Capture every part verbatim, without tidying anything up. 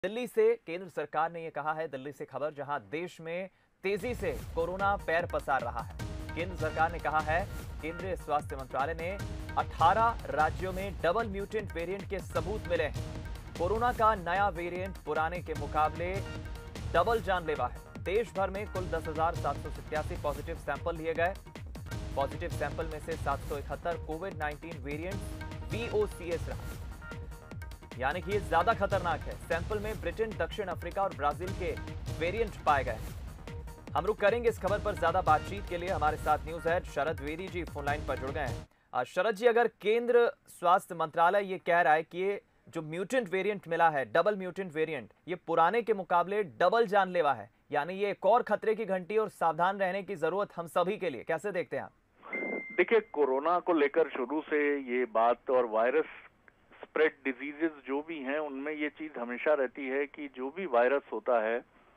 दिल्ली से केंद्र सरकार ने यह कहा है, दिल्ली से खबर, जहां देश में तेजी से कोरोना पैर पसार रहा है। केंद्र सरकार ने कहा है, केंद्रीय स्वास्थ्य मंत्रालय ने अठारह राज्यों में डबल म्यूटेंट वेरिएंट के सबूत मिले हैं। कोरोना का नया वेरिएंट पुराने के मुकाबले डबल जानलेवा है। देश भर में कुल दस हजार सात सौ सत्तासी पॉजिटिव सैंपल लिए गए। पॉजिटिव सैंपल में से सात सौ इकहत्तर covid nineteen variant V O C S रहा, यानी कि ये ज्यादा खतरनाक है। सैंपल में ब्रिटेन, दक्षिण अफ्रीका और ब्राजील के वेरिएंट पाए गए हैं। हम रुक करेंगे इस खबर पर ज्यादा बातचीत के लिए। हमारे साथ news head Sharad Dwivedi ji phone line पर जुड़ गए हैं। शरद जी, अगर केंद्र स्वास्थ्य मंत्रालय ये कह रहा है कि ये जो म्यूटेंट वेरिएंट मिला है, डबल म्यूटेंट वेरिएंट, ये पुराने के मुकाबले डबल जानलेवा है, यानी ये एक और खतरे की घंटी और सावधान रहने की जरूरत हम सभी के लिए, कैसे देखते हैं आप? देखिए, कोरोना को लेकर शुरू से ये बात और वायरस स्प्रेड डिजीजेस जो भी हैं उनमें ये चीज हमेशा रहती है कि जो भी वायरस होता है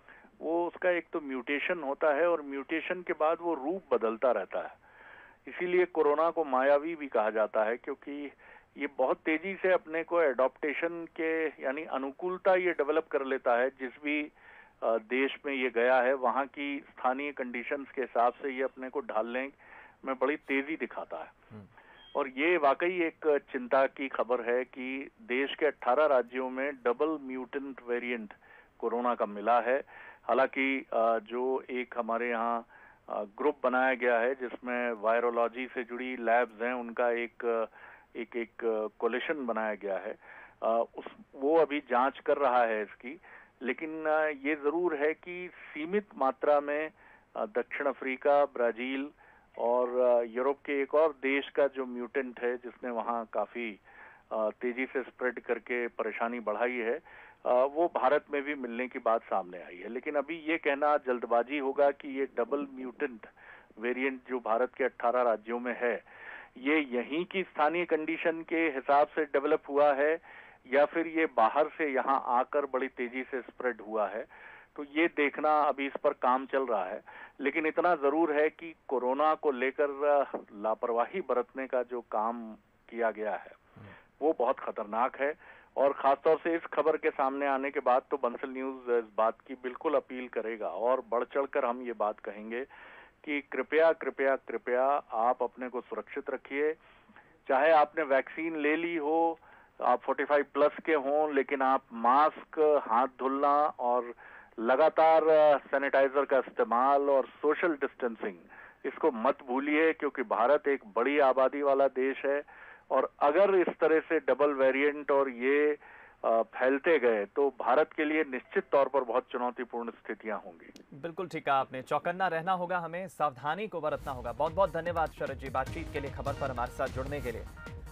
वो उसका एक तो म्यूटेशन होता है और म्यूटेशन के बाद वो रूप बदलता रहता है। इसीलिए कोरोना को मायावी भी कहा जाता है, क्योंकि ये बहुत तेजी से अपने को एडॉप्टेशन के यानी अनुकूलता ये डेवलप कर लेता है। जिस भी देश में ये गया है वहाँ की स्थानीय कंडीशंस के हिसाब से ये अपने को ढालने में बड़ी तेजी दिखाता है। और ये वाकई एक चिंता की खबर है कि देश के अठारह राज्यों में डबल म्यूटेंट वेरिएंट कोरोना का मिला है। हालांकि जो एक हमारे यहाँ ग्रुप बनाया गया है जिसमें वायरोलॉजी से जुड़ी लैब्स हैं, उनका एक एक एक कोलिशन बनाया गया है, उस वो अभी जांच कर रहा है इसकी। लेकिन ये जरूर है कि सीमित मात्रा में दक्षिण अफ्रीका, ब्राजील और यूरोप के एक और देश का जो म्यूटेंट है जिसने वहाँ काफी तेजी से स्प्रेड करके परेशानी बढ़ाई है, वो भारत में भी मिलने की बात सामने आई है। लेकिन अभी ये कहना जल्दबाजी होगा कि ये डबल म्यूटेंट वेरिएंट जो भारत के अठारह राज्यों में है, ये यहीं की स्थानीय कंडीशन के हिसाब से डेवलप हुआ है या फिर ये बाहर से यहाँ आकर बड़ी तेजी से स्प्रेड हुआ है, तो ये देखना अभी इस पर काम चल रहा है। लेकिन इतना जरूर है कि कोरोना को लेकर लापरवाही बरतने का जो काम किया गया है वो बहुत खतरनाक है। और खासतौर से इस खबर के सामने आने के बाद तो बंसल न्यूज इस बात की बिल्कुल अपील करेगा और बढ़ चढ़कर हम ये बात कहेंगे कि कृपया कृपया कृपया आप अपने को सुरक्षित रखिए। चाहे आपने वैक्सीन ले ली हो, आप पैंतालीस प्लस के हों, लेकिन आप मास्क, हाथ धुलना और लगातार सैनिटाइजर का इस्तेमाल और सोशल डिस्टेंसिंग, इसको मत भूलिए, क्योंकि भारत एक बड़ी आबादी वाला देश है और अगर इस तरह से डबल वेरिएंट और ये फैलते गए तो भारत के लिए निश्चित तौर पर बहुत चुनौतीपूर्ण स्थितियां होंगी। बिल्कुल ठीक है आपने, चौकन्ना रहना होगा, हमें सावधानी को बरतना होगा। बहुत बहुत धन्यवाद शरद जी, बातचीत के लिए, खबर पर हमारे साथ जुड़ने के लिए।